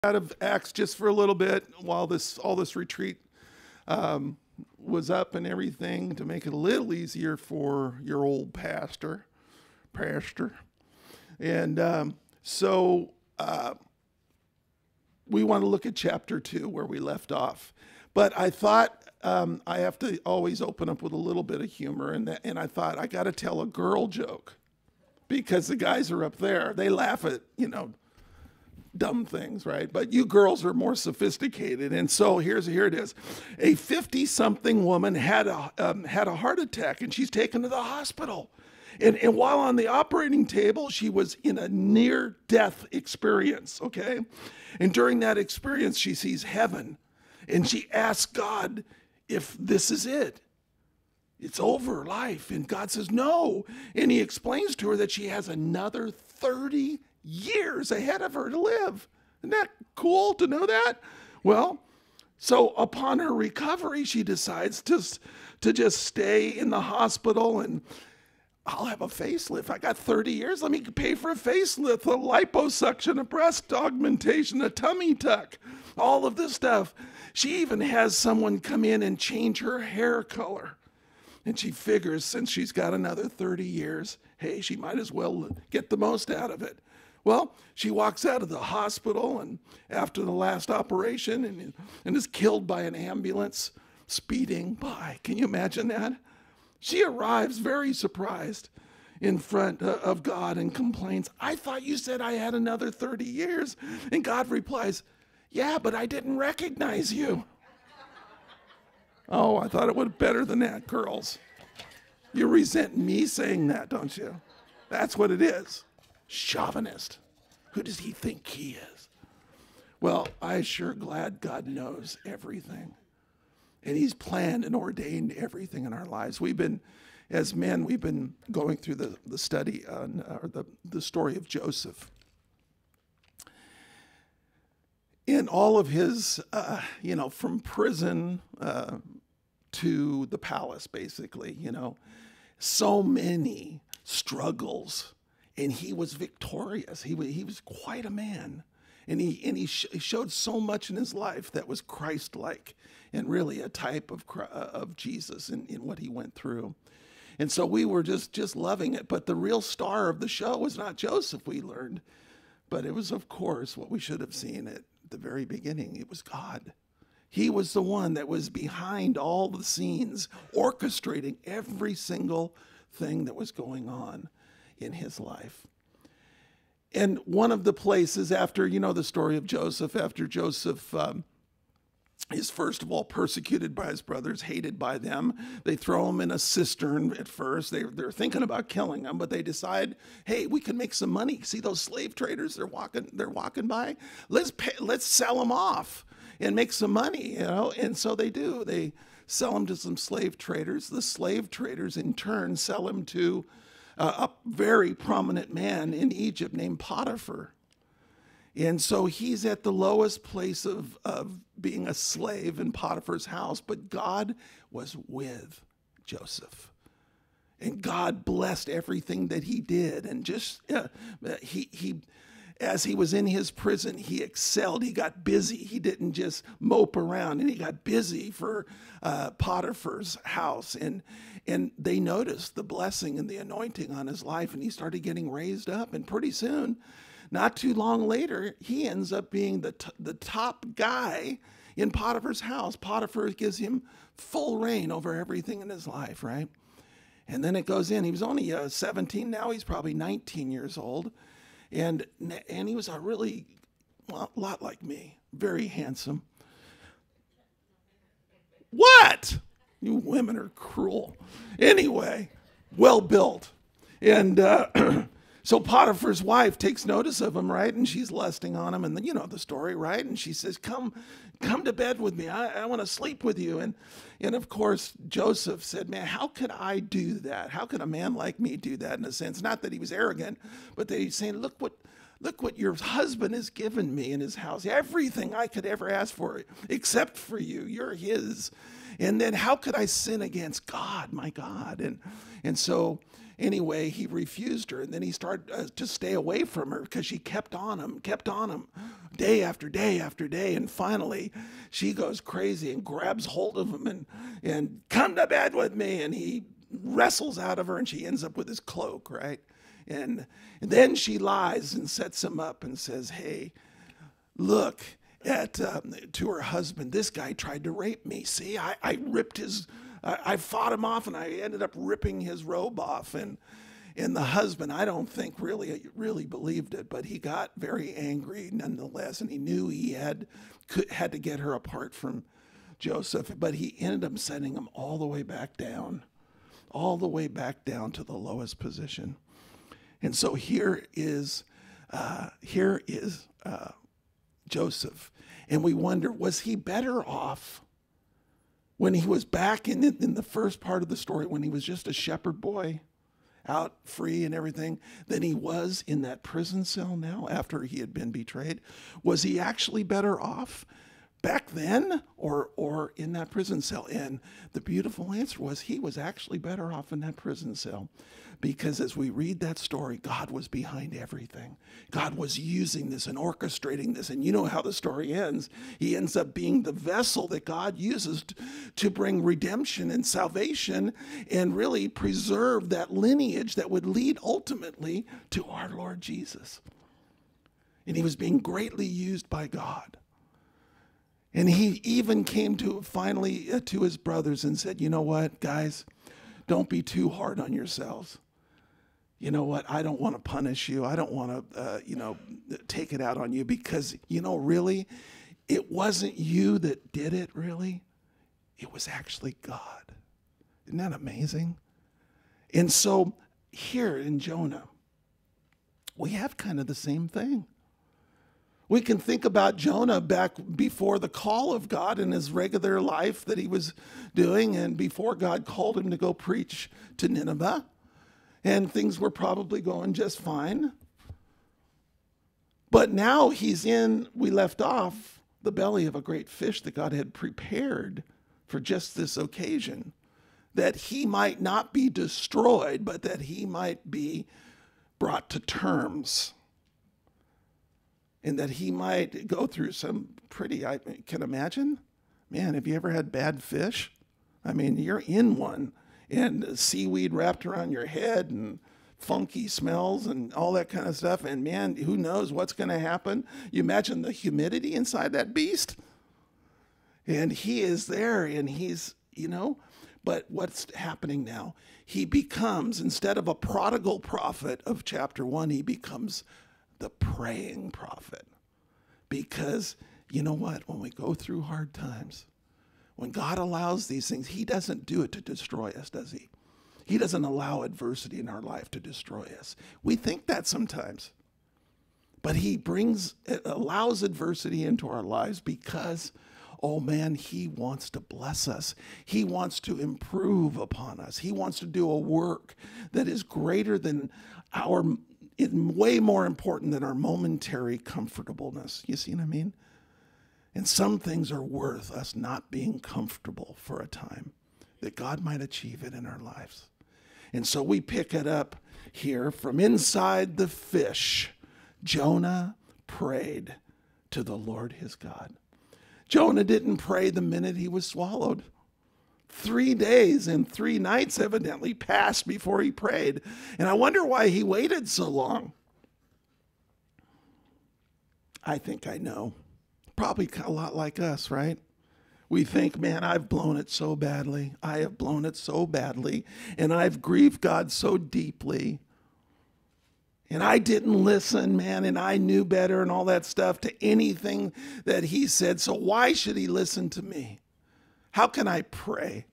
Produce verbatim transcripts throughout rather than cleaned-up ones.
out of Acts just for a little bit while this all this retreat um, was up and everything to make it a little easier for your old pastor, pastor. And um, so uh, we want to look at chapter two where we left off. But I thought um, I have to always open up with a little bit of humor, and that, and I thought I got to tell a girl joke because the guys are up there. They laugh at, you know, dumb things, right? But you girls are more sophisticated. And so here's here it is. A fifty-something woman had a um, had a heart attack, and she's taken to the hospital. And, and while on the operating table, she was in a near-death experience, okay? And during that experience, she sees heaven, and she asks God if this is it. It's over, life. And God says, no. And he explains to her that she has another thirty years ahead of her to live. Isn't that cool to know that? Well, so upon her recovery, she decides to, to just stay in the hospital and I'll have a facelift. I got thirty years. Let me pay for a facelift, a liposuction, a breast augmentation, a tummy tuck, all of this stuff. She even has someone come in and change her hair color. And she figures since she's got another thirty years, hey, she might as well get the most out of it. Well, she walks out of the hospital and after the last operation and, and is killed by an ambulance speeding by. Can you imagine that? She arrives very surprised in front of God and complains, I thought you said I had another thirty years. And God replies, yeah, but I didn't recognize you. Oh, I thought it would be better than that, girls. You resent me saying that, don't you? That's what it is. Chauvinist. Who does he think he is? Well, I'm sure glad God knows everything. And he's planned and ordained everything in our lives. We've been, as men, we've been going through the, the study on, or the, the story of Joseph. In all of his, uh, you know, from prison uh, to the palace, basically, you know, so many struggles. And he was victorious. He was, he was quite a man. And he, and he, sh- he showed so much in his life that was Christ-like and really a type of, of Jesus in, in what he went through. And so we were just, just loving it. But the real star of the show was not Joseph, we learned. But it was, of course, what we should have seen at the very beginning. It was God. He was the one that was behind all the scenes, orchestrating every single thing that was going on in his life. And one of the places after, you know, the story of Joseph, after Joseph um, is first of all persecuted by his brothers, hated by them. They throw him in a cistern at first. They, they're thinking about killing him, but they decide, hey, we can make some money. See those slave traders they're walking, they're walking by? Let's pay, let's sell them off and make some money, you know? And so they do. They sell him to some slave traders. The slave traders in turn sell him to Uh, a very prominent man in Egypt named Potiphar. And so he's at the lowest place of, of being a slave in Potiphar's house, but God was with Joseph. And God blessed everything that he did. And just, uh, he, he, as he was in his prison, he excelled. He got busy. He didn't just mope around, and he got busy for uh, Potiphar's house. And And they noticed the blessing and the anointing on his life, and he started getting raised up. And pretty soon, not too long later, he ends up being the, t- the top guy in Potiphar's house. Potiphar gives him full reign over everything in his life, right? And then it goes in. He was only uh, seventeen. Now he's probably nineteen years old. And, and he was a really, well, a lot like me, very handsome. What? You women are cruel. Anyway, well built. And uh, so Potiphar's wife takes notice of him, right? And she's lusting on him. And then, you know the story, right? And she says, come come to bed with me. I, I want to sleep with you. And, and of course, Joseph said, man, how could I do that? How could a man like me do that in a sense? Not that he was arrogant, but that he's saying, look what, Look what your husband has given me in his house. Everything I could ever ask for, except for you. You're his. And then how could I sin against God, my God? And and so anyway, he refused her. And then he started uh, to stay away from her because she kept on him, kept on him day after day after day. And finally, she goes crazy and grabs hold of him and, and come to bed with me. And he wrestles out of her and she ends up with his cloak, right? And, and then she lies and sets him up and says, hey, look at um, to her husband, this guy tried to rape me. See, I, I ripped his, I, I fought him off and I ended up ripping his robe off. And and the husband, I don't think really, really believed it, but he got very angry nonetheless. And he knew he had, could, had to get her apart from Joseph, but he ended up sending him all the way back down, all the way back down to the lowest position. And so here is, uh, here is uh, Joseph. And we wonder, was he better off when he was back in, in the first part of the story, when he was just a shepherd boy, out free and everything, than he was in that prison cell now after he had been betrayed? Was he actually better off back then or or in that prison cell? And the beautiful answer was he was actually better off in that prison cell, because as we read that story, God was behind everything. God was using this and orchestrating this. And you know how the story ends. He ends up being the vessel that God uses to, to bring redemption and salvation and really preserve that lineage that would lead ultimately to our Lord Jesus. And he was being greatly used by God. And he even came to finally uh, to his brothers and said, you know what, guys, don't be too hard on yourselves. You know what, I don't want to punish you. I don't want to, uh, you know, take it out on you, because, you know, really, it wasn't you that did it, really. It was actually God. Isn't that amazing? And so here in Jonah, we have kind of the same thing. We can think about Jonah back before the call of God in his regular life that he was doing, and before God called him to go preach to Nineveh, and things were probably going just fine. But now he's in, we left off, the belly of a great fish that God had prepared for just this occasion, that he might not be destroyed, but that he might be brought to terms. And that he might go through some pretty, I can imagine, man, have you ever had bad fish? I mean, you're in one, and seaweed wrapped around your head and funky smells and all that kind of stuff. And man, who knows what's going to happen? You imagine the humidity inside that beast. And he is there, and he's, you know, but what's happening now? He becomes, instead of a prodigal prophet of chapter one, he becomes the praying prophet. Because you know what? When we go through hard times, when God allows these things, he doesn't do it to destroy us, does he? He doesn't allow adversity in our life to destroy us. We think that sometimes. But he brings, allows adversity into our lives because, oh man, he wants to bless us. He wants to improve upon us. He wants to do a work that is greater than our, way more important than our momentary comfortableness. You see what I mean? And some things are worth us not being comfortable for a time, that God might achieve it in our lives. And so we pick it up here from inside the fish. Jonah prayed to the Lord his God. Jonah didn't pray the minute he was swallowed. Three days and three nights evidently passed before he prayed. And I wonder why he waited so long. I think I know. Probably a lot like us, right? We think, man, I've blown it so badly. I have blown it so badly. And I've grieved God so deeply. And I didn't listen, man, and I knew better and all that stuff to anything that he said. So why should he listen to me? How can I pray?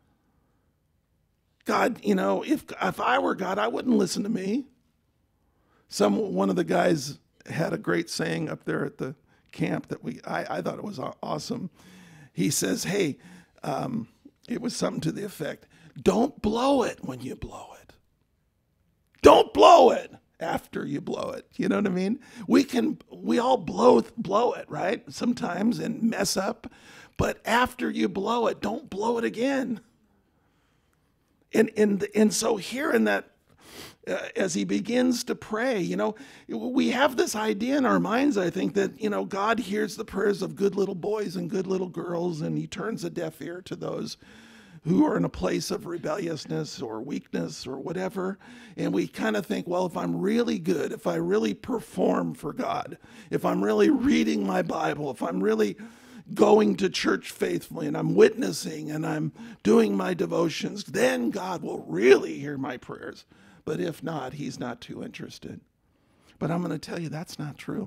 God, you know, if if I were God, I wouldn't listen to me. Some one of the guys had a great saying up there at the camp that we I, I thought it was awesome. He says, hey, um, it was something to the effect, don't blow it when you blow it. Don't blow it. after you blow it. You know what I mean? We can, we all blow, blow it, right? Sometimes and mess up. But after you blow it, don't blow it again. And, and, and so here in that, uh, as he begins to pray, you know, we have this idea in our minds, I think, that, you know, God hears the prayers of good little boys and good little girls, and he turns a deaf ear to those who are in a place of rebelliousness or weakness or whatever. And we kind of think, well, if I'm really good, if I really perform for God, if I'm really reading my Bible, if I'm really going to church faithfully and I'm witnessing and I'm doing my devotions, then God will really hear my prayers. But if not, he's not too interested. But I'm going to tell you that's not true.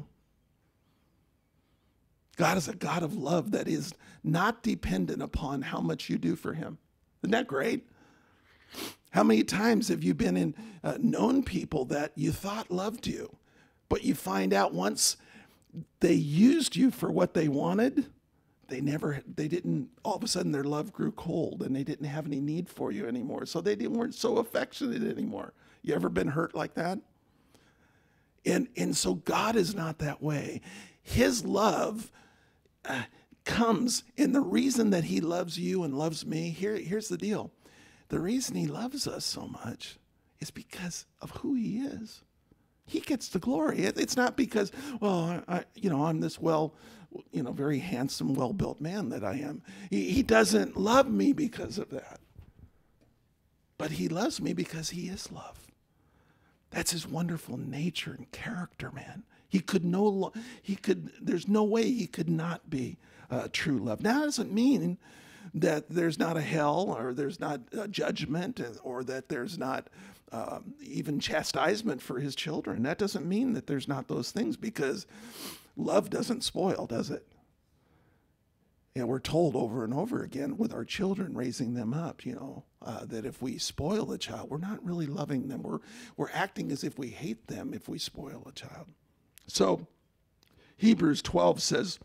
God is a God of love that is not dependent upon how much you do for him. Isn't that great? How many times have you been in, uh, known people that you thought loved you, but you find out once they used you for what they wanted, they never, they didn't, all of a sudden their love grew cold and they didn't have any need for you anymore. So they didn't, weren't so affectionate anymore. You ever been hurt like that? And, and so God is not that way. His love uh, comes, and the reason that he loves you and loves me, here, here's the deal. The reason he loves us so much is because of who he is. He gets the glory. It, it's not because, well, I, I, you know, I'm this well, you know, very handsome, well-built man that I am. He, he doesn't love me because of that. But he loves me because he is love. That's his wonderful nature and character, man. He could no, he could, there's no way he could not be uh, true love. Now, that doesn't mean that there's not a hell or there's not a judgment or that there's not um, even chastisement for his children. That doesn't mean that there's not those things, because love doesn't spoil, does it? And we're told over and over again with our children, raising them up, you know, uh, that if we spoil a child, we're not really loving them. We're, we're acting as if we hate them if we spoil a child. So Hebrews twelve says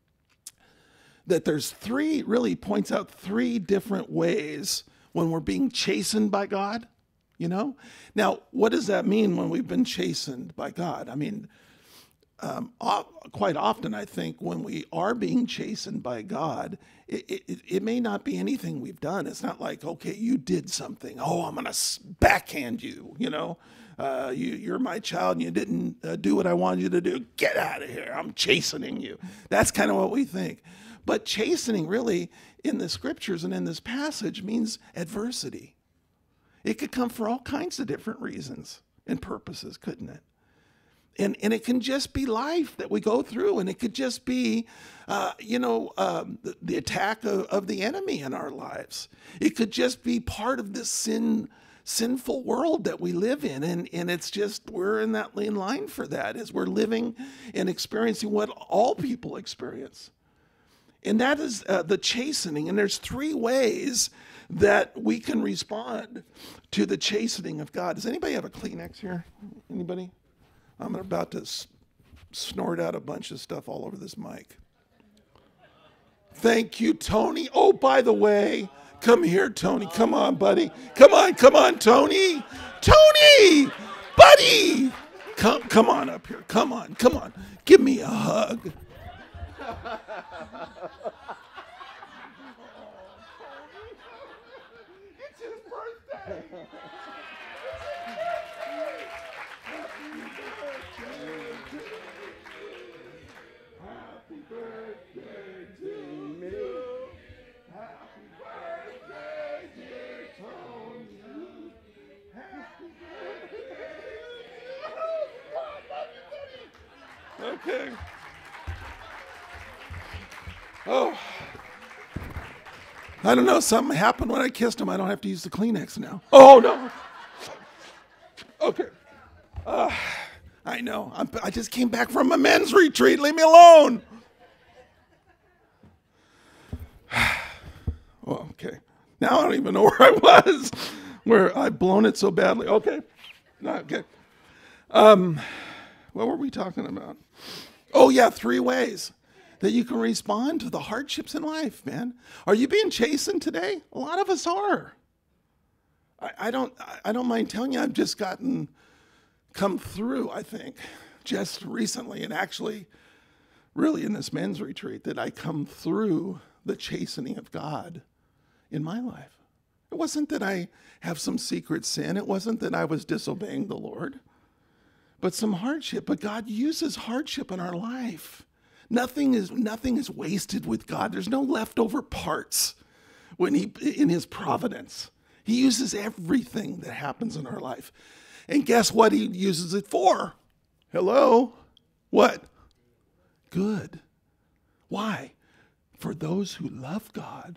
that there's three, really points out three different ways when we're being chastened by God, you know? Now, what does that mean when we've been chastened by God? I mean, Um, quite often, I think, when we are being chastened by God, it, it, it may not be anything we've done. It's not like, okay, you did something. Oh, I'm going to backhand you, you know. Uh, you, you're my child and you didn't uh, do what I wanted you to do. Get out of here. I'm chastening you. That's kind of what we think. But chastening really in the scriptures and in this passage means adversity. It could come for all kinds of different reasons and purposes, couldn't it? And and it can just be life that we go through, and it could just be, uh, you know, um, the, the attack of, of the enemy in our lives. It could just be part of this sin, sinful world that we live in, and and it's just we're in that in line for that as we're living and experiencing what all people experience, and that is uh, the chastening. And there's three ways that we can respond to the chastening of God. Does anybody have a Kleenex here? Anybody? I'm about to s- snort out a bunch of stuff all over this mic. Thank you, Tony. Oh, by the way, come here, Tony. Come on, buddy. Come on, come on, Tony. Tony, buddy. Come, come on up here. Come on, come on. Give me a hug. It's his birthday. Happy birthday to me. Happy birthday, dear Tony. Happy birthday. Oh, God, love you, buddy. Okay. Oh. I don't know. Something happened when I kissed him. I don't have to use the Kleenex now. Oh, no. Okay. Uh, I know. I'm, I just came back from a men's retreat. Leave me alone. Well, okay. Now I don't even know where I was, where I've blown it so badly. Okay. Okay. Um, what were we talking about? Oh, yeah, three ways that you can respond to the hardships in life, man. Are you being chastened today? A lot of us are. I, I don't I don't mind telling you, I've just gotten come through, I think, just recently, and actually really in this men's retreat, that I come through the chastening of God in my life. It wasn't that I have some secret sin. It wasn't that I was disobeying the Lord, but some hardship. But God uses hardship in our life. Nothing is, nothing is wasted with God. There's no leftover parts when he, in his providence. He uses everything that happens in our life. And guess what he uses it for? Hello? What? Good. Why? For those who love God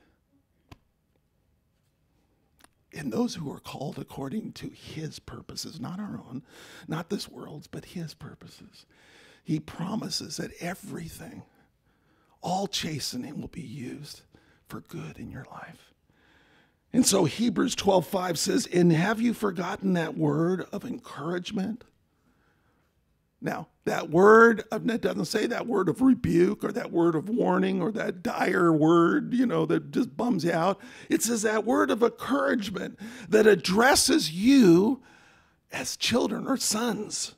and those who are called according to his purposes, not our own, not this world's, but his purposes. He promises that everything, all chastening, will be used for good in your life. And so Hebrews twelve five says, and have you forgotten that word of encouragement? Now, that word, it doesn't say that word of rebuke or that word of warning or that dire word, you know, that just bums you out. It says that word of encouragement that addresses you as children or sons.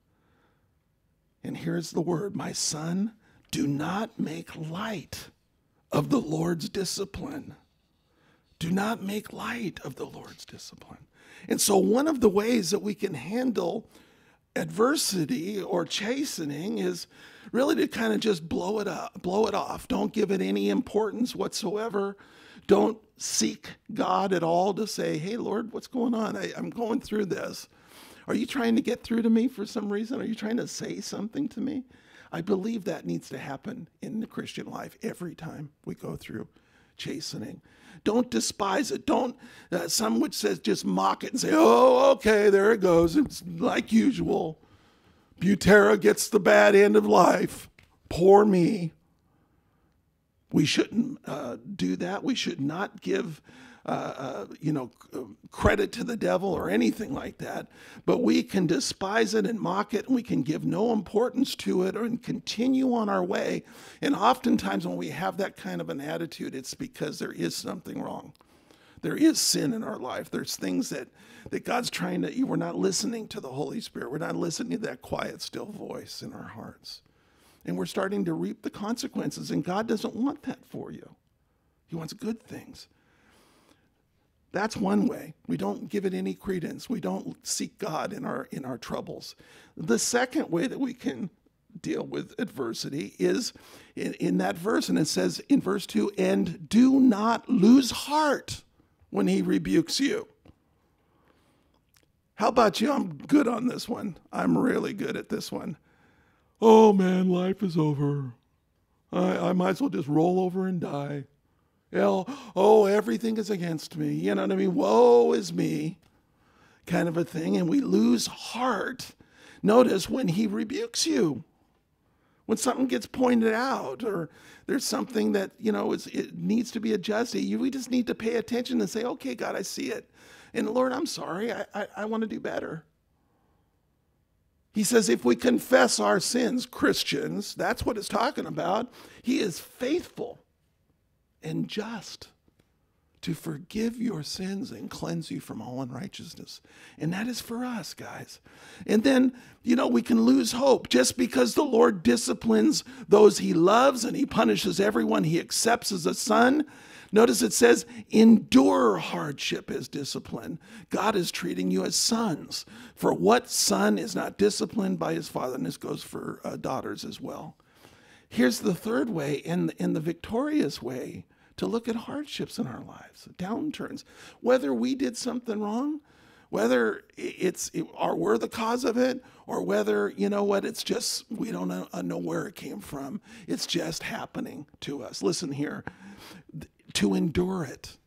And here's the word, my son, do not make light of the Lord's discipline. Do not make light of the Lord's discipline. And so one of the ways that we can handle adversity or chastening is really to kind of just blow it up, blow it off. Don't give it any importance whatsoever. Don't seek God at all to say, hey, Lord, what's going on? I, I'm going through this. Are you trying to get through to me for some reason? Are you trying to say something to me? I believe that needs to happen in the Christian life every time we go through chastening. Don't despise it. Don't, uh, some would say, just mock it and say, oh, okay, there it goes. It's like usual. Butera gets the bad end of life. Poor me. We shouldn't uh, do that. We should not give, uh, uh, you know, credit to the devil or anything like that. But we can despise it and mock it, and we can give no importance to it and continue on our way. And oftentimes when we have that kind of an attitude, it's because there is something wrong. There is sin in our life. There's things that, that God's trying to, we're not listening to the Holy Spirit. We're not listening to that quiet, still voice in our hearts. And we're starting to reap the consequences, and God doesn't want that for you. He wants good things. That's one way. We don't give it any credence. We don't seek God in our in our troubles. The second way that we can deal with adversity is in, in that verse, and it says in verse two, and do not lose heart when he rebukes you. How about you? I'm good on this one. I'm really good at this one. Oh man, life is over. I, I might as well just roll over and die. Hell, oh, everything is against me. You know what I mean? Woe is me, kind of a thing. And we lose heart. Notice when he rebukes you, when something gets pointed out, or there's something that, you know, is, it needs to be adjusted. You, we just need to pay attention and say, okay, God, I see it. And Lord, I'm sorry. I, I, I want to do better. He says, if we confess our sins, Christians, that's what it's talking about. He is faithful and just to forgive your sins and cleanse you from all unrighteousness. And that is for us, guys. And then, you know, we can lose hope just because the Lord disciplines those he loves and he punishes everyone he accepts as a son. Notice it says, endure hardship as discipline. God is treating you as sons. For what son is not disciplined by his father? And this goes for uh, daughters as well. Here's the third way, in, in the victorious way, to look at hardships in our lives, downturns. Whether we did something wrong, whether it's it, or we're the cause of it, or whether, you know what, it's just, we don't know, uh, know where it came from. It's just happening to us. Listen here, to endure it.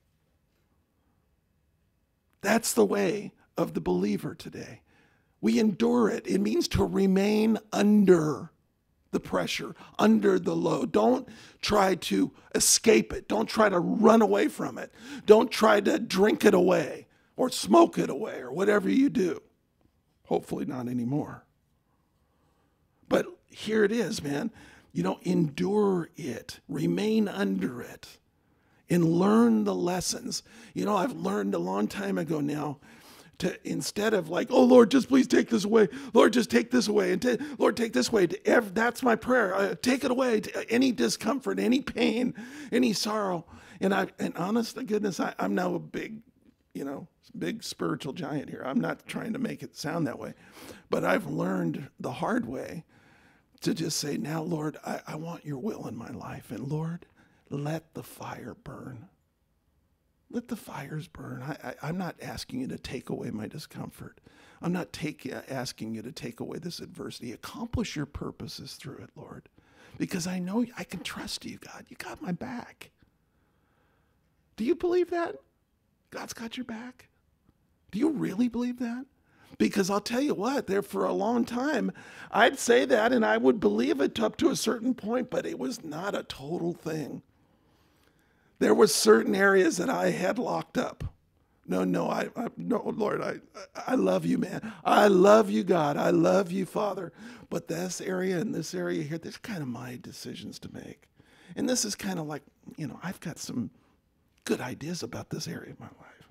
That's the way of the believer today. We endure it. It means to remain under the pressure, under the load. Don't try to escape it. Don't try to run away from it. Don't try to drink it away or smoke it away or whatever you do. Hopefully not anymore. But here it is, man. You know, endure it. Remain under it. And learn the lessons. You know, I've learned a long time ago now to instead of like, oh, Lord, just please take this away. Lord, just take this away. And ta- Lord, take this away. That's my prayer. Uh, take it away. Any discomfort, any pain, any sorrow. And I, and honest to goodness, I, I'm now a big, you know, big spiritual giant here. I'm not trying to make it sound that way, but I've learned the hard way to just say, now, Lord, I, I want your will in my life. And Lord, let the fire burn. Let the fires burn. I, I, I'm not asking you to take away my discomfort. I'm not take, asking you to take away this adversity. Accomplish your purposes through it, Lord. Because I know I can trust you, God. You got my back. Do you believe that? God's got your back? Do you really believe that? Because I'll tell you what, there for a long time, I'd say that and I would believe it up to a certain point, but it was not a total thing. There were certain areas that I had locked up. No, no, I, I no, Lord, I, I love you, man. I love you, God. I love you, Father. But this area and this area here, there's kind of my decisions to make. And this is kind of like, you know, I've got some good ideas about this area of my life.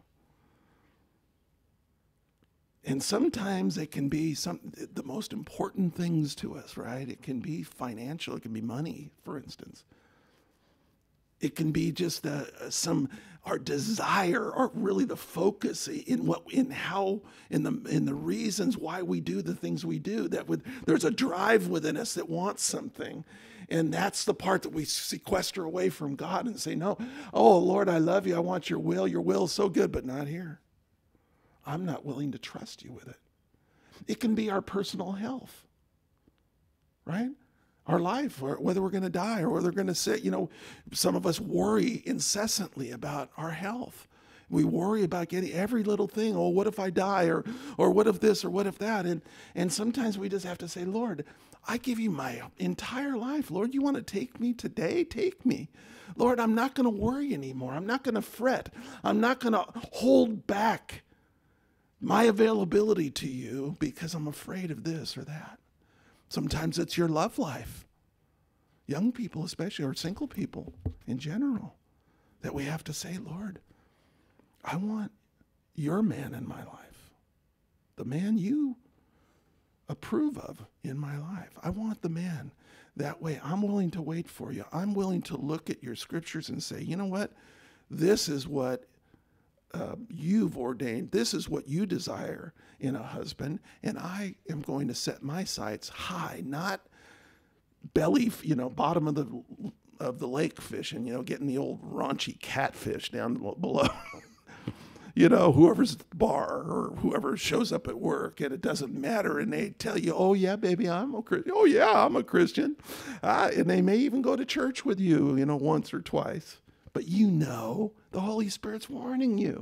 And sometimes it can be some the most important things to us, right? It can be financial. It can be money, for instance. It can be just uh, some our desire, or really the focus in what, in how, in the in the reasons why we do the things we do. That with there's a drive within us that wants something, and that's the part that we sequester away from God and say, "No, oh Lord, I love you. I want your will. Your will is so good, but not here. I'm not willing to trust you with it." It can be our personal health, right? Our life, or whether we're going to die or whether we're going to sit. You know, some of us worry incessantly about our health. We worry about getting every little thing. Oh, what if I die? Or or what if this or what if that? And and sometimes we just have to say, Lord, I give you my entire life. Lord, you want to take me today? Take me. Lord, I'm not going to worry anymore. I'm not going to fret. I'm not going to hold back my availability to you because I'm afraid of this or that. Sometimes it's your love life. Young people especially, or single people in general, that we have to say, Lord, I want your man in my life. The man you approve of in my life. I want the man. That way I'm willing to wait for you. I'm willing to look at your scriptures and say, you know what? This is what Uh, you've ordained. This is what you desire in a husband, and I am going to set my sights high, not belly, you know, bottom of the of the lake fishing, you know, getting the old raunchy catfish down below. You know, whoever's at the bar or whoever shows up at work, and it doesn't matter, and they tell you, "Oh yeah, baby, I'm a Christian. Oh yeah, I'm a Christian," uh, and they may even go to church with you, you know, once or twice. But you know, the Holy Spirit's warning you.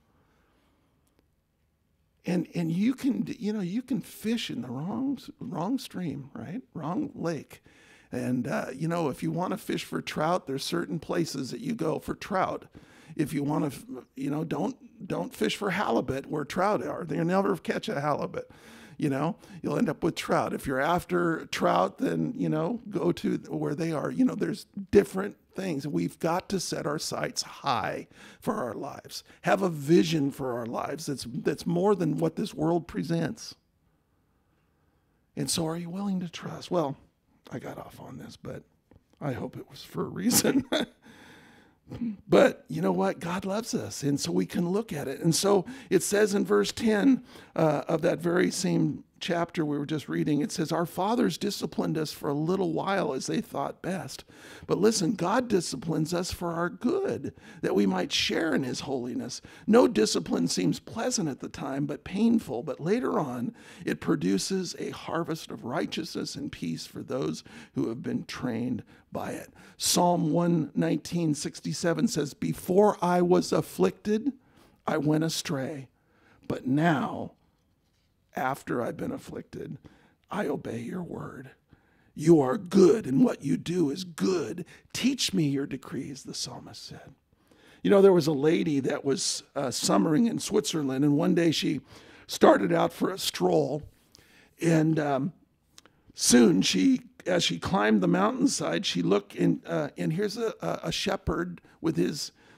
And and you can, you know, you can fish in the wrong wrong stream, right? Wrong lake. And, uh, you know, if you want to fish for trout, there's certain places that you go for trout. If you want to, you know, don't don't fish for halibut where trout are. They'll never catch a halibut. You know, you'll end up with trout. If you're after trout, then, you know, go to where they are. You know, there's different things. We've got to set our sights high for our lives. Have a vision for our lives that's that's more than what this world presents. And so are you willing to trust? Well, I got off on this, but I hope it was for a reason. But you know what? God loves us, and so we can look at it. And so it says in verse ten uh, of that very same chapter we were just reading, it says, our fathers disciplined us for a little while as they thought best. But listen, God disciplines us for our good, that we might share in his holiness. No discipline seems pleasant at the time, but painful. But later on, it produces a harvest of righteousness and peace for those who have been trained by it. Psalm one nineteen, sixty-seven says, before I was afflicted, I went astray. But now, after I've been afflicted, I obey your word. You are good, and what you do is good. Teach me your decrees, the psalmist said. You know, there was a lady that was uh, summering in Switzerland, and one day she started out for a stroll, and um, soon she, as she climbed the mountainside, she looked, in, uh, and here's a, a shepherd with his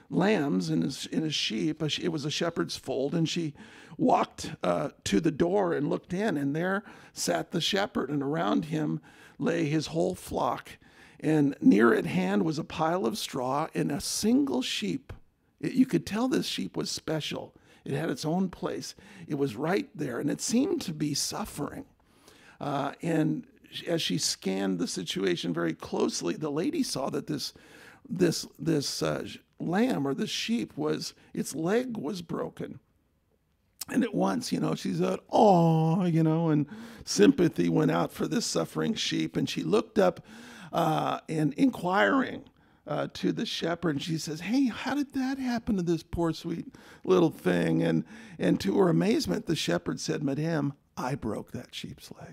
lambs and his, and his sheep. It was a shepherd's fold, and she walked uh, to the door and looked in, and there sat the shepherd, and around him lay his whole flock. And near at hand was a pile of straw and a single sheep. It, you could tell this sheep was special. It had its own place. It was right there, and it seemed to be suffering. Uh, and as she scanned the situation very closely, the lady saw that this this this uh, lamb or this sheep was, its leg was broken. And at once, you know, she said, "Oh," you know, and sympathy went out for this suffering sheep. And she looked up uh, and inquiring uh, to the shepherd, and she says, "Hey, how did that happen to this poor sweet little thing?" And and to her amazement, the shepherd said, "Madame, I broke that sheep's leg."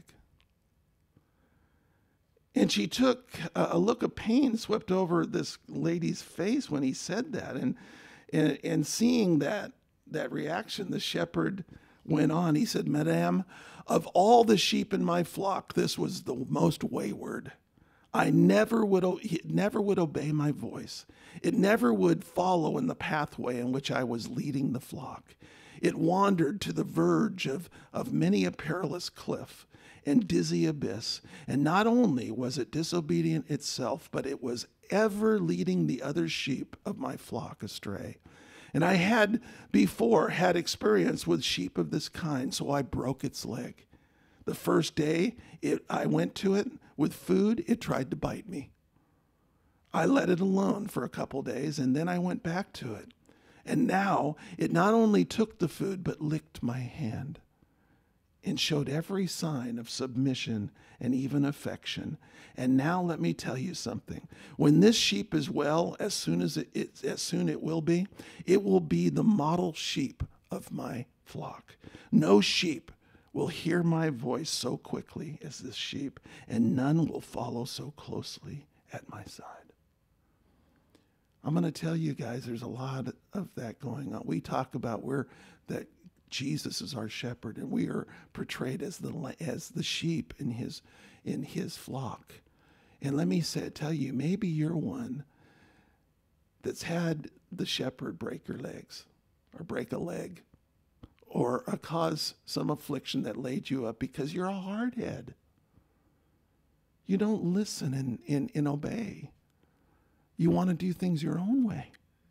And she took a look of pain swept over this lady's face when he said that. And, and, and seeing that, that reaction, the shepherd went on. He said, "Madame, of all the sheep in my flock, this was the most wayward. I never would, it never would obey my voice. It never would follow in the pathway in which I was leading the flock. It wandered to the verge of, of many a perilous cliff and dizzy abyss. And not only was it disobedient itself, but it was ever leading the other sheep of my flock astray. And I had before had experience with sheep of this kind, so I broke its leg. The first day it, I went to it with food, it tried to bite me. I let it alone for a couple days, and then I went back to it. And now it not only took the food, but licked my hand and showed every sign of submission and even affection. And now let me tell you something. When this sheep is well, as soon as it, it as soon it will be, it will be the model sheep of my flock. No sheep will hear my voice so quickly as this sheep, and none will follow so closely at my side." I'm going to tell you guys, there's a lot of that going on. We talk about where that Jesus is our shepherd, and we are portrayed as the as the sheep in his in his flock. And let me say, tell you, maybe you're one that's had the shepherd break your legs, or break a leg, or uh, cause some affliction that laid you up because you're a hardhead. You don't listen and, and, and obey. You want to do things your own way.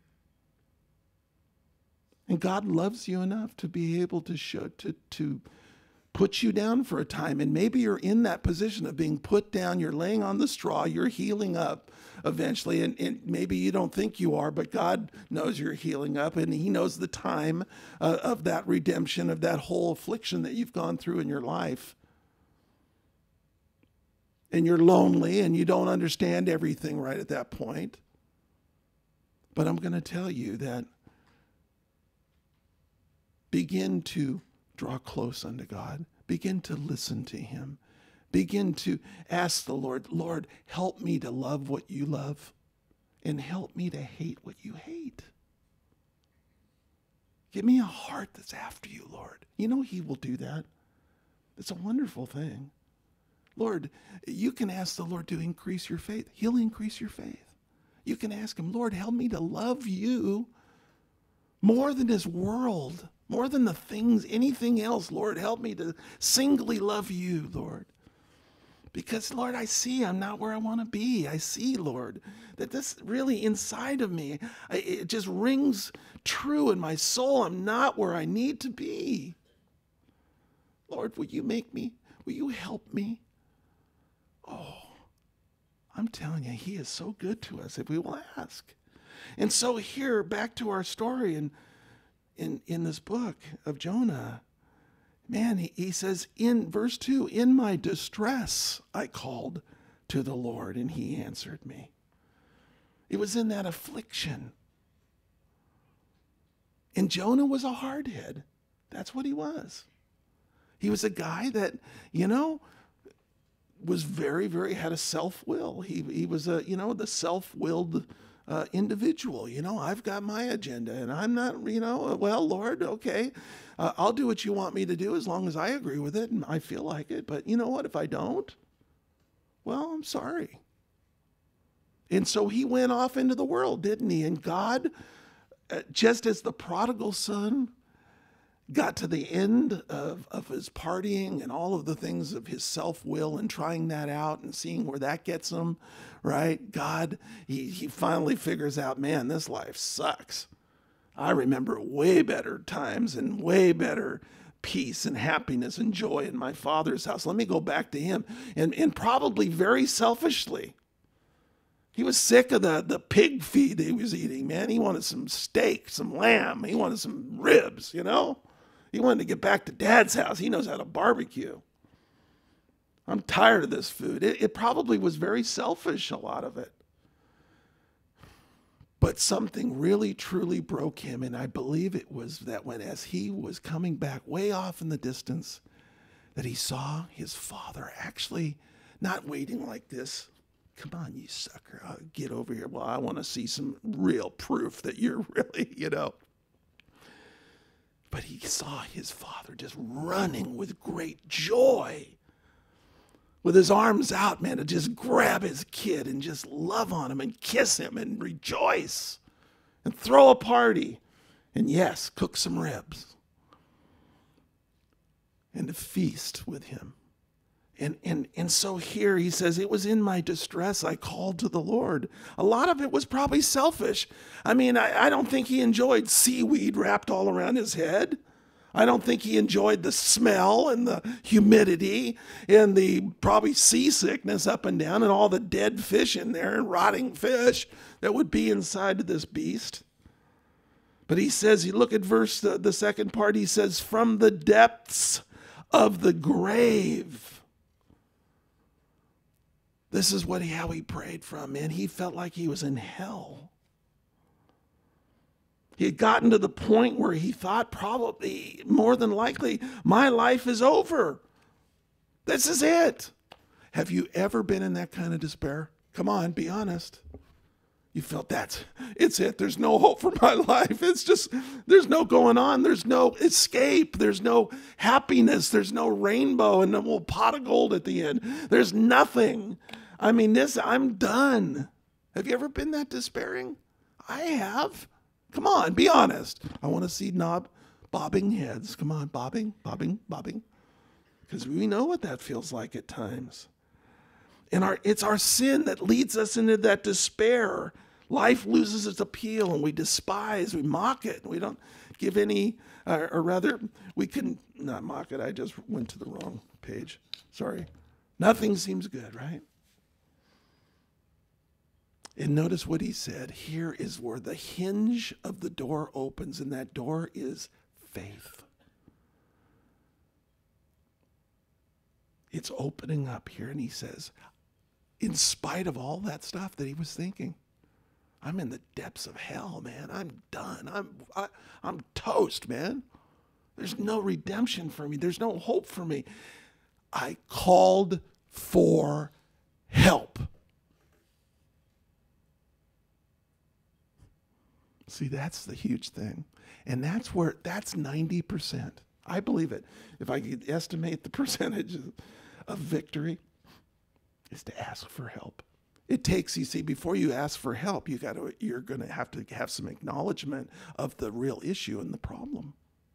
And God loves you enough to be able to show, to, to put you down for a time. And maybe you're in that position of being put down. You're laying on the straw. You're healing up eventually. And, and maybe you don't think you are, but God knows you're healing up. And he knows the time uh, of that redemption, of that whole affliction that you've gone through in your life. And you're lonely and you don't understand everything right at that point. But I'm going to tell you that begin to draw close unto God. Begin to listen to him. Begin to ask the Lord, "Lord, help me to love what you love and help me to hate what you hate. Give me a heart that's after you, Lord." You know he will do that. It's a wonderful thing. Lord, you can ask the Lord to increase your faith. He'll increase your faith. You can ask him, "Lord, help me to love you more than this world, more than the things, anything else. Lord, help me to singly love you, Lord. Because, Lord, I see I'm not where I want to be. I see, Lord, that this really inside of me, I, it just rings true in my soul. I'm not where I need to be. Lord, will you make me, will you help me?" Oh, I'm telling you, he is so good to us if we will ask. And so here, back to our story in, in, in this book of Jonah, man, he, he says in verse two, "In my distress, I called to the Lord and he answered me." It was in that affliction. And Jonah was a hardhead. That's what he was. He was a guy that, you know, was very, very, had a self-will. He he was a, you know, the self-willed uh, individual. You know, I've got my agenda and I'm not, you know, well, Lord, okay, uh, I'll do what you want me to do as long as I agree with it and I feel like it. But you know what, if I don't, well, I'm sorry. And so he went off into the world, didn't he? And God uh, just as the prodigal son got to the end of, of his partying and all of the things of his self-will and trying that out and seeing where that gets him, right? God, he, he finally figures out, man, this life sucks. I remember way better times and way better peace and happiness and joy in my Father's house. Let me go back to him. And, and probably very selfishly, he was sick of the, the pig feed that he was eating, man. He wanted some steak, some lamb. He wanted some ribs, you know? He wanted to get back to Dad's house. He knows how to barbecue. I'm tired of this food. It, it probably was very selfish, a lot of it. But something really, truly broke him. And I believe it was that when, as he was coming back way off in the distance, that he saw his father actually not waiting like this. Come on, you sucker. Uh, get over here. Well, I want to see some real proof that you're really, you know. But he saw his father just running with great joy, with his arms out, man, to just grab his kid and just love on him and kiss him and rejoice and throw a party. And yes, cook some ribs and to feast with him. And, and, and so here he says, it was in my distress I called to the Lord. A lot of it was probably selfish. I mean, I, I don't think he enjoyed seaweed wrapped all around his head. I don't think he enjoyed the smell and the humidity and the probably seasickness up and down and all the dead fish in there and rotting fish that would be inside of this beast. But he says, you look at verse, the, the second part, he says, from the depths of the grave. This is what he, how he prayed from, man. He felt like he was in hell. He had gotten to the point where he thought probably, more than likely, my life is over. This is it. Have you ever been in that kind of despair? Come on, be honest. You felt that's, it's it. There's no hope for my life. It's just, there's no going on. There's no escape. There's no happiness. There's no rainbow and no little pot of gold at the end. There's nothing. I mean, this, I'm done. Have you ever been that despairing? I have. Come on, be honest. I want to see knob bobbing heads. Come on, bobbing, bobbing, bobbing. Because we know what that feels like at times. And our, it's our sin that leads us into that despair. Life loses its appeal and we despise, we mock it. We don't give any, uh, or rather, we can not mock it. I just went to the wrong page. Sorry. Nothing seems good, right? And notice what he said. Here is where the hinge of the door opens, and that door is faith. It's opening up here, and he says, in spite of all that stuff that he was thinking, I'm in the depths of hell, man. I'm done. I'm I, I'm toast, man. There's no redemption for me. There's no hope for me. I called for help. See, that's the huge thing. And that's where, that's ninety percent. I believe it. If I could estimate the percentage of, of victory, is to ask for help. It takes, you see, before you ask for help, you got to, you're going to have to have some acknowledgement of the real issue and the problem.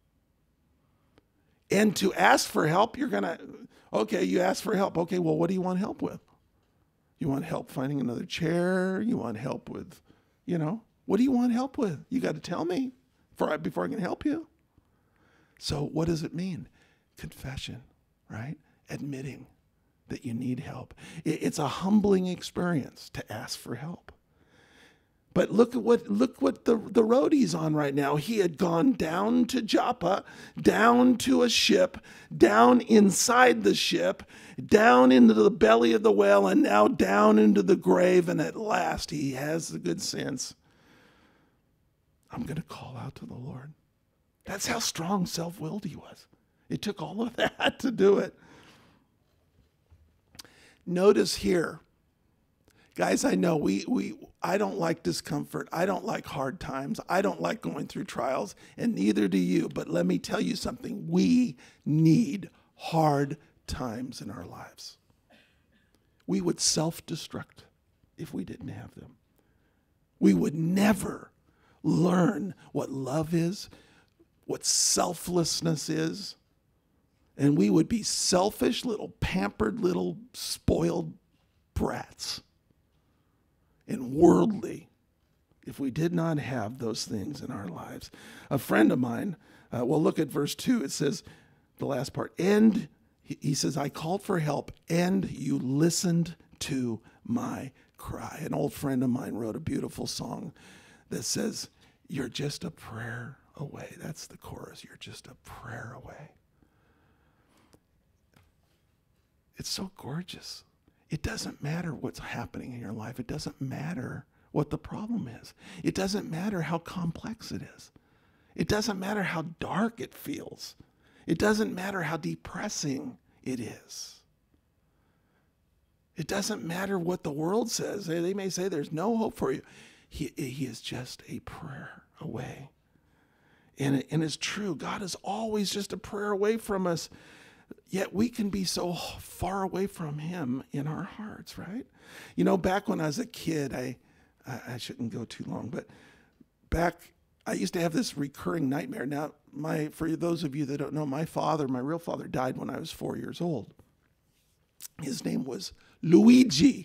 And to ask for help, you're going to, okay, you ask for help. Okay, well, what do you want help with? You want help finding another chair? You want help with, you know, what do you want help with? You got to tell me before I, before I can help you. So what does it mean? Confession, right? Admitting that you need help. It's a humbling experience to ask for help. But look at what look what the, the road he's on right now. He had gone down to Joppa, down to a ship, down inside the ship, down into the belly of the whale, and now down into the grave. And at last he has the good sense. I'm going to call out to the Lord. That's how strong self-willed he was. It took all of that to do it. Notice here, guys, I know we, we, I don't like discomfort. I don't like hard times. I don't like going through trials, and neither do you. But let me tell you something. We need hard times in our lives. We would self-destruct if we didn't have them. We would never learn what love is, what selflessness is, and we would be selfish, little pampered, little spoiled brats and worldly if we did not have those things in our lives. A friend of mine, uh, well, look at verse two. It says, the last part, and he, he says, I called for help, and you listened to my cry. An old friend of mine wrote a beautiful song that says, you're just a prayer away. That's the chorus. You're just a prayer away. It's so gorgeous. It doesn't matter what's happening in your life. It doesn't matter what the problem is. It doesn't matter how complex it is. It doesn't matter how dark it feels. It doesn't matter how depressing it is. It doesn't matter what the world says. They may say there's no hope for you. He, he is just a prayer away. And, it, and it's true. God is always just a prayer away from us. Yet we can be so far away from him in our hearts, right? You know, back when I was a kid, I, I, I shouldn't go too long, but back, I used to have this recurring nightmare. Now, my for those of you that don't know, my father, my real father, died when I was four years old. His name was Luigi,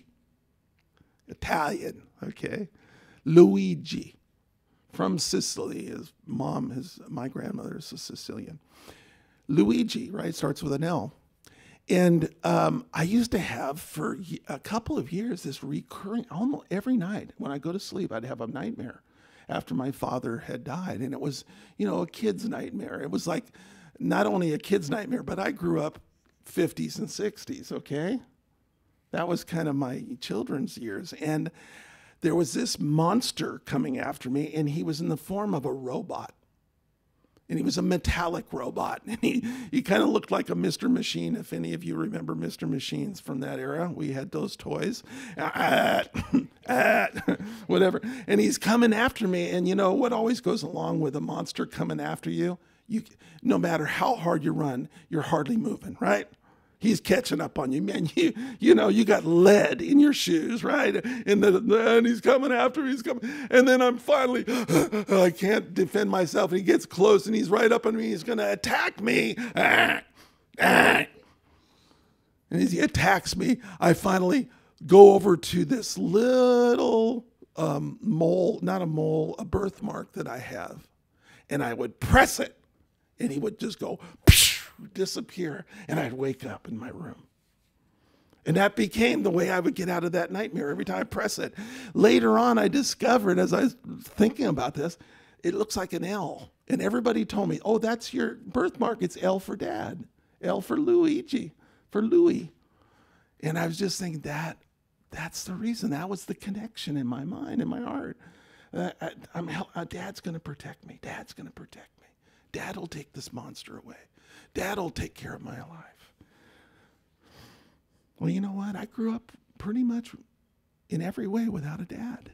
Italian, okay? Luigi, from Sicily. His mom, his my grandmother is a Sicilian. Luigi, right, starts with an L. And um, I used to have for a couple of years this recurring, almost every night when I go to sleep, I'd have a nightmare after my father had died. And it was, you know, a kid's nightmare. It was like not only a kid's nightmare, but I grew up fifties and sixties, okay? That was kind of my children's years. And there was this monster coming after me, and he was in the form of a robot. And he was a metallic robot. And he, he kind of looked like a Mister Machine, if any of you remember Mister Machines from that era. We had those toys. Ah, ah, whatever. And he's coming after me. And you know what always goes along with a monster coming after you? You, no matter how hard you run, you're hardly moving, right? He's catching up on you, man. You, you know, you got lead in your shoes, right? And then and he's coming after me. He's coming, and then I'm finally, I can't defend myself. And he gets close, and he's right up on me. He's going to attack me. Ah, ah. And as he attacks me, I finally go over to this little um, mole, not a mole, a birthmark that I have, and I would press it, and he would just go. Psh, disappear, and I'd wake up in my room. And that became the way I would get out of that nightmare every time I press it. Later on, I discovered, as I was thinking about this, it looks like an L. And everybody told me, oh, that's your birthmark. It's L for Dad. L for Luigi, for Louis. And I was just thinking, that, that's the reason. That was the connection in my mind, in my heart. Uh, I, I'm, uh, Dad's going to protect me. Dad's going to protect me. Dad will take this monster away. Dad will take care of my life. Well, you know what? I grew up pretty much in every way without a dad.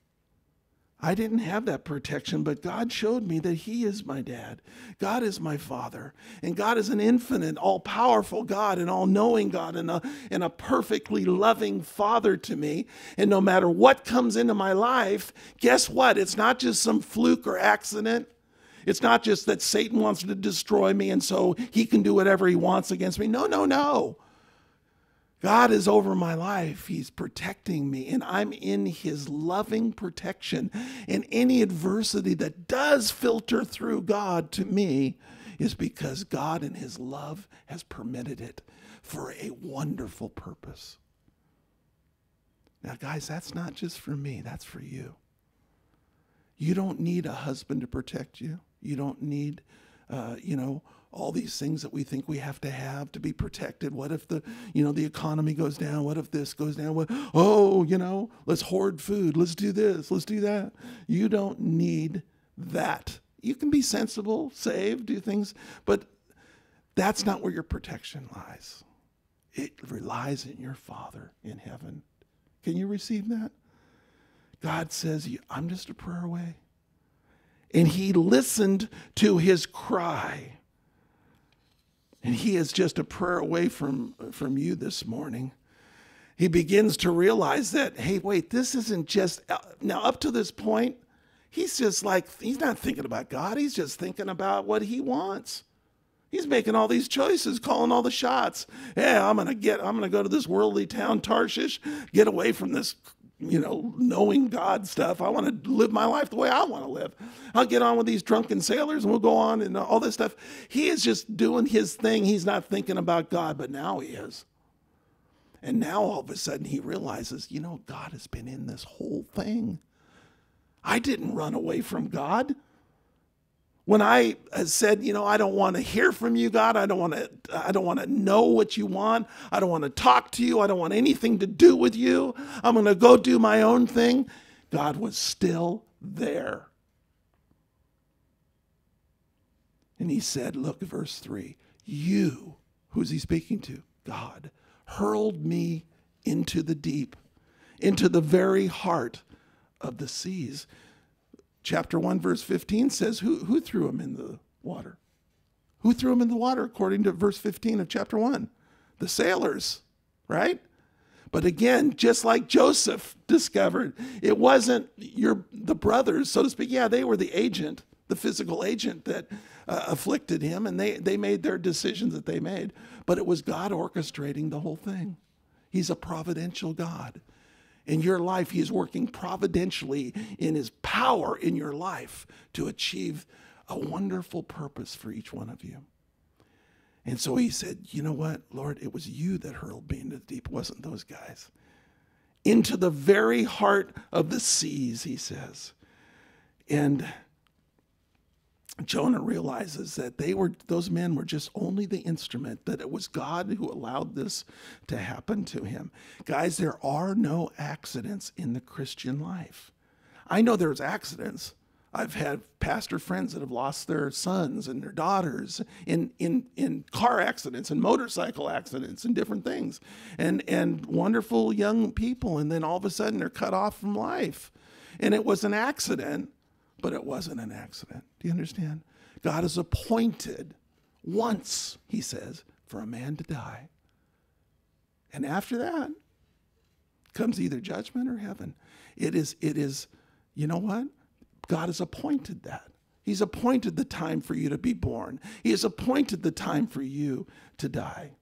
I didn't have that protection, but God showed me that he is my dad. God is my father. And God is an infinite, all-powerful God, an all-knowing God, and a, and a perfectly loving father to me. And no matter what comes into my life, guess what? It's not just some fluke or accident. It's not just that Satan wants to destroy me and so he can do whatever he wants against me. No, no, no. God is over my life. He's protecting me, and I'm in his loving protection. And any adversity that does filter through God to me is because God in his love has permitted it for a wonderful purpose. Now, guys, that's not just for me. That's for you. You don't need a husband to protect you. You don't need, uh, you know, all these things that we think we have to have to be protected. What if the, you know, the economy goes down? What if this goes down? What, oh, you know, let's hoard food. Let's do this. Let's do that. You don't need that. You can be sensible, save, do things, but that's not where your protection lies. It relies in your Father in heaven. Can you receive that? God says, I'm just a prayer away. And he listened to his cry. And he is just a prayer away from, from you this morning. He begins to realize that, hey, wait, this isn't just, now up to this point, he's just like, he's not thinking about God. He's just thinking about what he wants. He's making all these choices, calling all the shots. Yeah, I'm going to get, I'm going to go to this worldly town, Tarshish, get away from this, you know, knowing God stuff. I want to live my life the way I want to live. I'll get on with these drunken sailors and we'll go on and all this stuff. He is just doing his thing. He's not thinking about God, but now he is. And now all of a sudden he realizes, you know, God has been in this whole thing. I didn't run away from God. When I said, you know, I don't want to hear from you, God, I don't want to, I don't want to know what you want. I don't want to talk to you. I don't want anything to do with you. I'm going to go do my own thing. God was still there. And he said, look at verse three, you, who's he speaking to? God, hurled me into the deep, into the very heart of the seas. Chapter one, verse fifteen says, who, who threw him in the water? Who threw him in the water according to verse fifteen of chapter one? The sailors, right? But again, just like Joseph discovered, it wasn't your the brothers, so to speak. Yeah, they were the agent, the physical agent that uh, afflicted him, and they, they made their decisions that they made. But it was God orchestrating the whole thing. He's a providential God. In your life, he is working providentially in his power in your life to achieve a wonderful purpose for each one of you. And so he said, you know what, Lord, it was you that hurled me into the deep. It wasn't those guys. Into the very heart of the seas, he says. And Jonah realizes that they were, those men were just only the instrument, that it was God who allowed this to happen to him. Guys, there are no accidents in the Christian life. I know there's accidents. I've had pastor friends that have lost their sons and their daughters in, in, in car accidents and motorcycle accidents and different things, and, and wonderful young people. And then all of a sudden they're cut off from life. And it was an accident. But it wasn't an accident. Do you understand? God is appointed once, he says, for a man to die. And after that comes either judgment or heaven. It is, it is, you know what? God has appointed that. He's appointed the time for you to be born. He has appointed the time for you to die.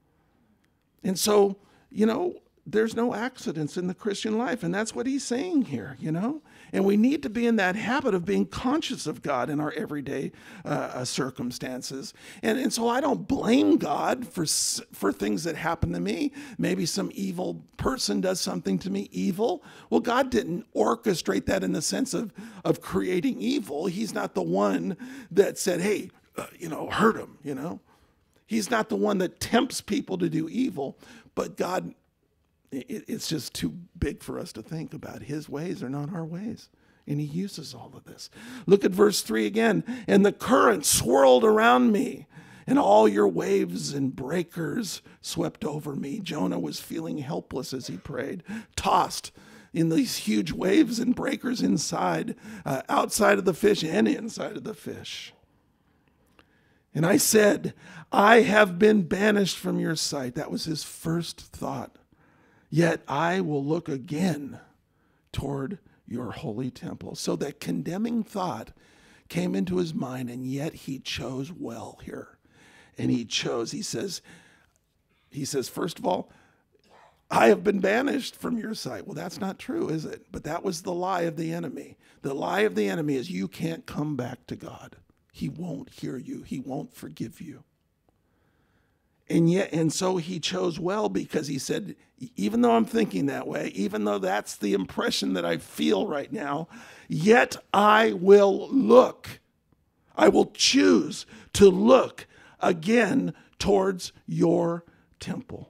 And so, you know, there's no accidents in the Christian life. And that's what he's saying here, you know. And we need to be in that habit of being conscious of God in our everyday uh, circumstances. And, and so I don't blame God for, for things that happen to me. Maybe some evil person does something to me evil. Well, God didn't orchestrate that in the sense of, of creating evil. He's not the one that said, hey, uh, you know, hurt him, you know. He's not the one that tempts people to do evil. But God, it's just too big for us to think about. His ways are not our ways. And he uses all of this. Look at verse three again. And the current swirled around me, and all your waves and breakers swept over me. Jonah was feeling helpless as he prayed, tossed in these huge waves and breakers inside, uh, outside of the fish and inside of the fish. And I said, I have been banished from your sight. That was his first thought. Yet I will look again toward your holy temple. So that condemning thought came into his mind, and yet he chose well here. And he chose, he says, he says, first of all, I have been banished from your sight. Well, that's not true, is it? But that was the lie of the enemy. The lie of the enemy is you can't come back to God. He won't hear you. He won't forgive you. And yet, and so he chose well, because he said, even though I'm thinking that way, even though that's the impression that I feel right now, yet I will look. I will choose to look again towards your temple.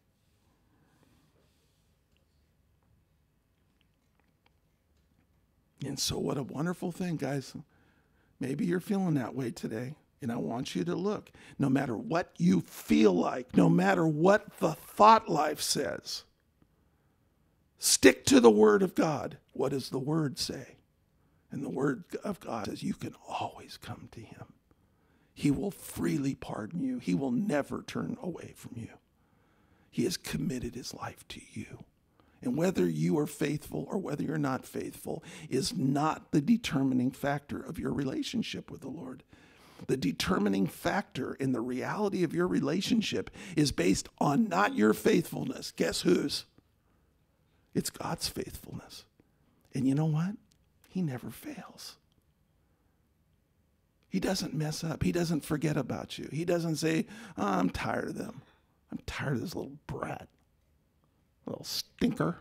And so what a wonderful thing, guys. Maybe you're feeling that way today. And I want you to look, no matter what you feel like, no matter what the thought life says, stick to the word of God. What does the word say? And the word of God says you can always come to him. He will freely pardon you. He will never turn away from you. He has committed his life to you. And whether you are faithful or whether you're not faithful is not the determining factor of your relationship with the Lord. The determining factor in the reality of your relationship is based on not your faithfulness. Guess whose? It's God's faithfulness. And you know what? He never fails. He doesn't mess up. He doesn't forget about you. He doesn't say, oh, I'm tired of them. I'm tired of this little brat, little stinker.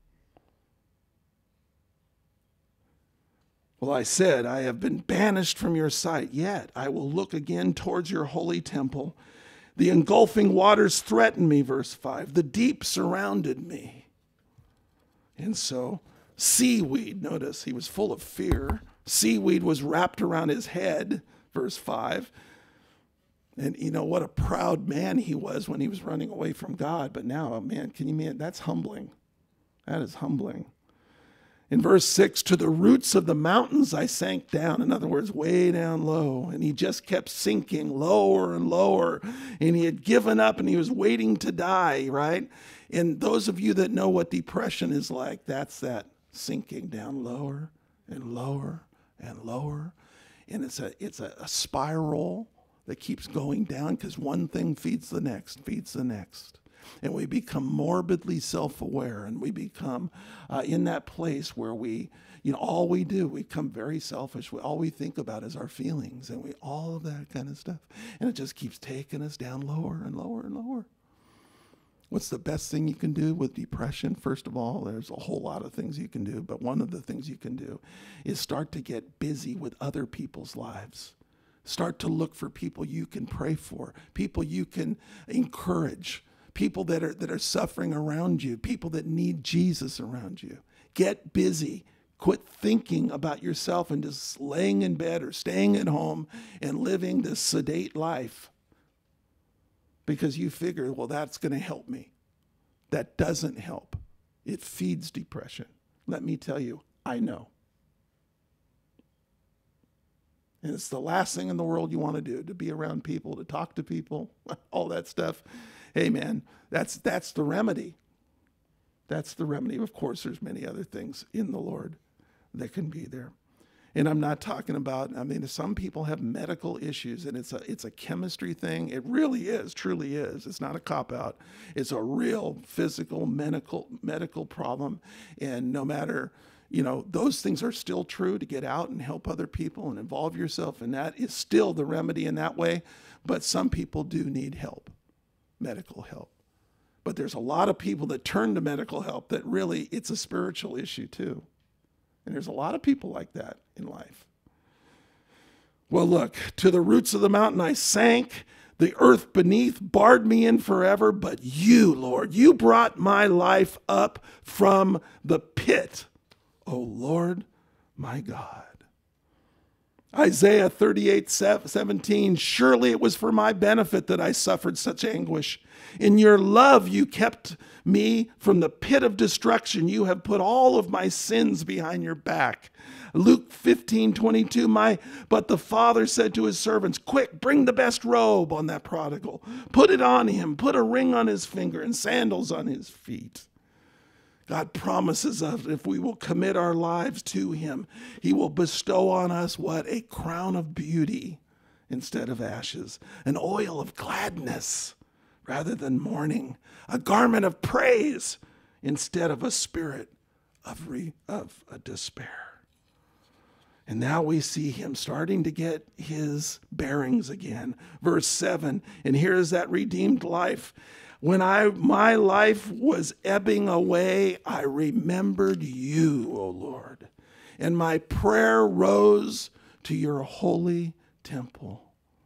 Well, I said, I have been banished from your sight, yet I will look again towards your holy temple. The engulfing waters threatened me, verse five. The deep surrounded me. And so seaweed, notice, he was full of fear. Seaweed was wrapped around his head, verse five. And you know what a proud man he was when he was running away from God. But now, oh man, can you mean that's humbling? That is humbling. In verse six, to the roots of the mountains I sank down. In other words, way down low. And he just kept sinking lower and lower. And he had given up and he was waiting to die, right? And those of you that know what depression is like, that's that sinking down lower and lower and lower. And it's a, it's a, a spiral that keeps going down because one thing feeds the next, feeds the next. And we become morbidly self-aware, and we become uh, in that place where we, you know, all we do, we become very selfish. We, all we think about is our feelings, and we all of that kind of stuff. And it just keeps taking us down lower and lower and lower. What's the best thing you can do with depression? First of all, there's a whole lot of things you can do, but one of the things you can do is start to get busy with other people's lives. Start to look for people you can pray for, people you can encourage, people that are that are suffering around you, people that need Jesus around you. Get busy. Quit thinking about yourself and just laying in bed or staying at home and living this sedate life because you figure, well, that's going to help me. That doesn't help. It feeds depression. Let me tell you, I know. And it's the last thing in the world you want to do, to be around people, to talk to people, all that stuff. Hey, man, that's that's the remedy. That's the remedy. Of course, there's many other things in the Lord that can be there. And I'm not talking about, I mean, some people have medical issues, and it's a it's a chemistry thing. It really is, truly is. It's not a cop-out. It's a real physical, medical, medical problem. And no matter, you know, those things are still true, to get out and help other people and involve yourself, and that is still the remedy in that way. But some people do need help. Medical help. But there's a lot of people that turn to medical help that really, it's a spiritual issue too. And there's a lot of people like that in life. Well, look, to the roots of the mountain I sank. The earth beneath barred me in forever. But you, Lord, you brought my life up from the pit. O Lord, my God. Isaiah thirty-eight seventeen, surely it was for my benefit that I suffered such anguish. In your love you kept me from the pit of destruction. You have put all of my sins behind your back. Luke fifteen twenty-two, my, but the father said to his servants, quick, bring the best robe on that prodigal. Put it on him, put a ring on his finger and sandals on his feet. God promises us if we will commit our lives to him, he will bestow on us what? A crown of beauty instead of ashes, an oil of gladness rather than mourning, a garment of praise instead of a spirit of, re, of a despair. And now we see him starting to get his bearings again. Verse seven, and here is that redeemed life. When I my life was ebbing away, I remembered you, O Lord, and my prayer rose to your holy temple.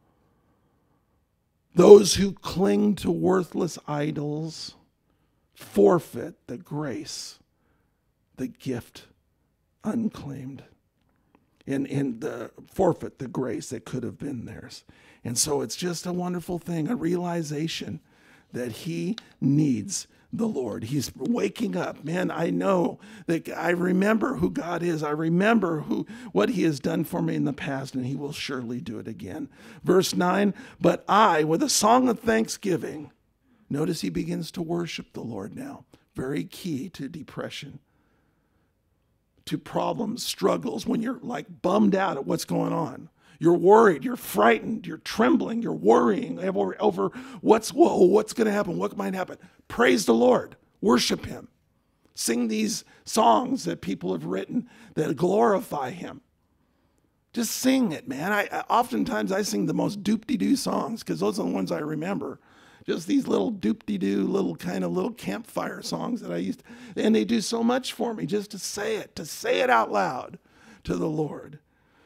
Those who cling to worthless idols forfeit the grace, the gift unclaimed, and, and the forfeit the grace that could have been theirs. And so it's just a wonderful thing, a realization that he needs the Lord. He's waking up. Man, I know that I remember who God is. I remember who what he has done for me in the past, and he will surely do it again. Verse nine, but I, with a song of thanksgiving, notice he begins to worship the Lord now. very key to depression, to problems, struggles, when you're like bummed out at what's going on. You're worried, you're frightened, you're trembling, you're worrying over, over what's, whoa, what's going to happen, what might happen. Praise the Lord. Worship him. Sing these songs that people have written that glorify him. Just sing it, man. I, I oftentimes I sing the most doop-de-doo songs because those are the ones I remember. Just these little doop-de-doo, little kind of little campfire songs that I used to, and they do so much for me just to say it, to say it out loud to the Lord.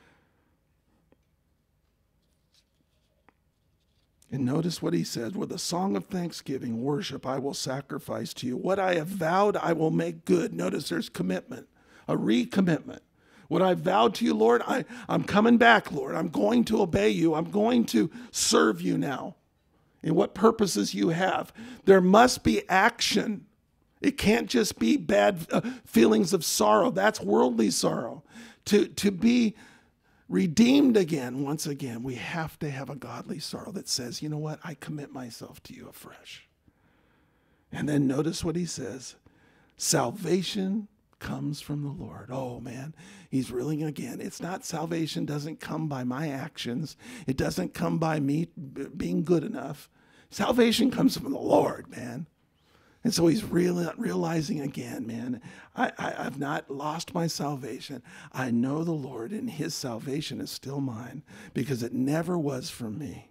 And notice what he said, with a song of thanksgiving, worship, I will sacrifice to you. What I have vowed, I will make good. Notice there's commitment, a recommitment. What I vowed to you, Lord, I, I'm coming back, Lord. I'm going to obey you. I'm going to serve you now in what purposes you have. There must be action. It can't just be bad uh, feelings of sorrow. That's worldly sorrow. To, to be redeemed again, once again, we have to have a godly sorrow that says, you know what, I commit myself to you afresh. And then notice what he says, salvation comes from the Lord. Oh man, he's really, again, it's not, salvation doesn't come by my actions. It doesn't come by me being good enough. Salvation comes from the Lord, man. And so he's real, realizing again, man, I, I, I've not lost my salvation. I know the Lord, and his salvation is still mine because it never was from me.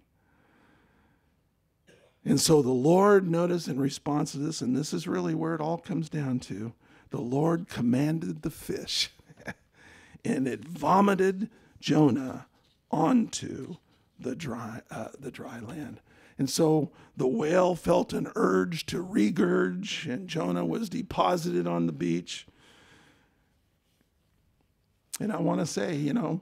And so the Lord, notice in response to this, and this is really where it all comes down to, the Lord commanded the fish, and it vomited Jonah onto the dry, uh, the dry land. And so the whale felt an urge to regurge, and Jonah was deposited on the beach. And I want to say, you know,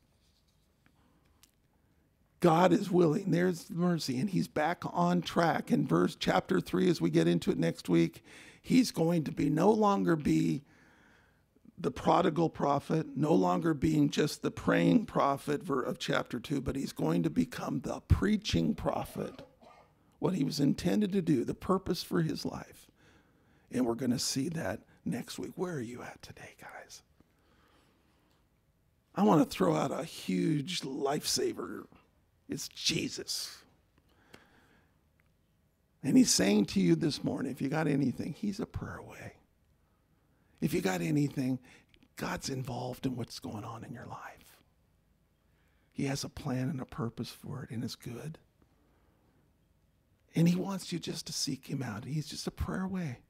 God is willing. There's mercy, and he's back on track. In verse chapter three, as we get into it next week, he's going to be no longer be the prodigal prophet, no longer being just the praying prophet of chapter two, but he's going to become the preaching prophet, what he was intended to do, the purpose for his life. And we're going to see that next week. Where are you at today, guys? I want to throw out a huge lifesaver. It's Jesus. And he's saying to you this morning, if you got anything, he's a prayer away. If you got anything, God's involved in what's going on in your life. He has a plan and a purpose for it, and it's good. And he wants you just to seek him out. He's just a prayer away.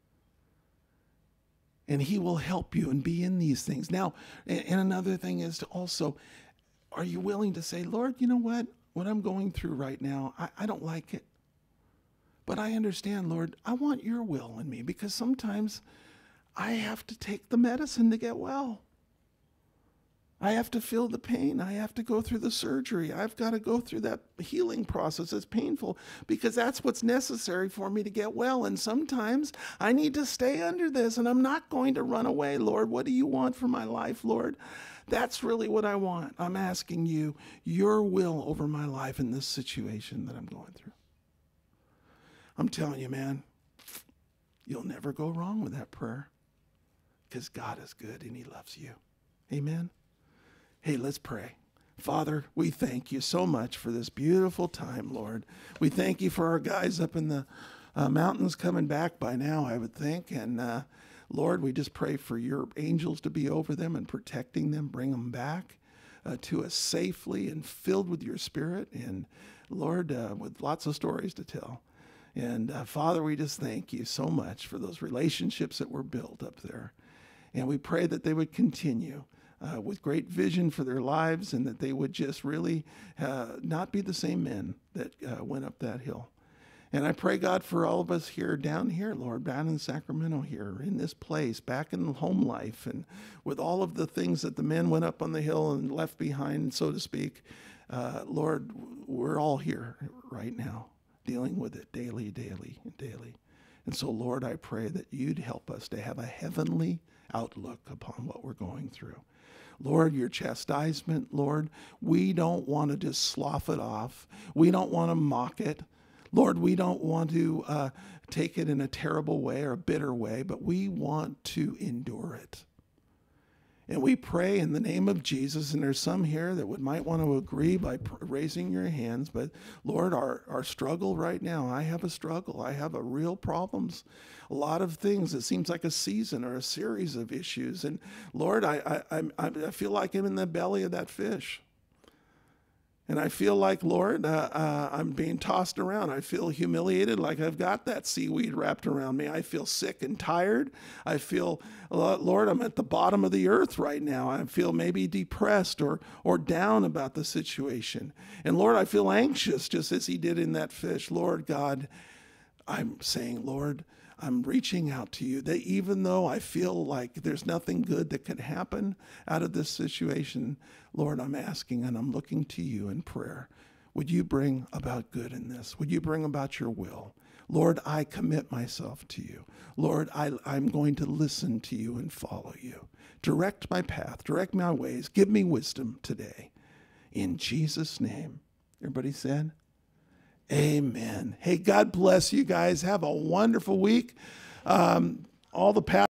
And he will help you and be in these things. Now, and another thing is to also, are you willing to say, Lord, you know what? What I'm going through right now, I, I don't like it. But I understand, Lord, I want your will in me, because sometimes I have to take the medicine to get well. I have to feel the pain. I have to go through the surgery. I've got to go through that healing process. It's painful because that's what's necessary for me to get well. And sometimes I need to stay under this, and I'm not going to run away. Lord, what do you want for my life, Lord? That's really what I want. I'm asking you your will over my life in this situation that I'm going through. I'm telling you, man, you'll never go wrong with that prayer because God is good and he loves you. Amen. Hey, let's pray. Father, we thank you so much for this beautiful time, Lord. We thank you for our guys up in the uh, mountains coming back by now, I would think. And uh, Lord, we just pray for your angels to be over them and protecting them, bring them back uh, to us safely and filled with your spirit. And Lord, uh, with lots of stories to tell. And uh, Father, we just thank you so much for those relationships that were built up there. And we pray that they would continue uh, with great vision for their lives, and that they would just really uh, not be the same men that uh, went up that hill. And I pray, God, for all of us here, down here, Lord, down in Sacramento here, in this place, back in home life, and with all of the things that the men went up on the hill and left behind, so to speak. Uh, Lord, we're all here right now, dealing with it daily, daily, and daily. And so, Lord, I pray that you'd help us to have a heavenly outlook upon what we're going through. Lord, your chastisement, Lord, we don't want to just slough it off. We don't want to mock it. Lord, we don't want to uh, take it in a terrible way or a bitter way, but we want to endure it. And we pray in the name of Jesus, and there's some here that would might want to agree by pr- raising your hands, but Lord, our, our struggle right now, I have a struggle. I have a real problems, a lot of things. It seems like a season or a series of issues. And Lord, I, I, I, I feel like I'm in the belly of that fish. And I feel like, Lord, uh, uh, I'm being tossed around. I feel humiliated, like I've got that seaweed wrapped around me. I feel sick and tired. I feel, Lord, I'm at the bottom of the earth right now. I feel maybe depressed or or down about the situation. And Lord, I feel anxious, just as he did in that fish. Lord God, I'm saying, Lord, I'm reaching out to you that even though I feel like there's nothing good that can happen out of this situation, Lord, I'm asking and I'm looking to you in prayer. Would you bring about good in this? Would you bring about your will? Lord, I commit myself to you. Lord, I, I'm going to listen to you and follow you. Direct my path, direct my ways. Give me wisdom today. In Jesus' name. Everybody said? Amen. Hey, God bless you guys. Have a wonderful week. Um, all the pastors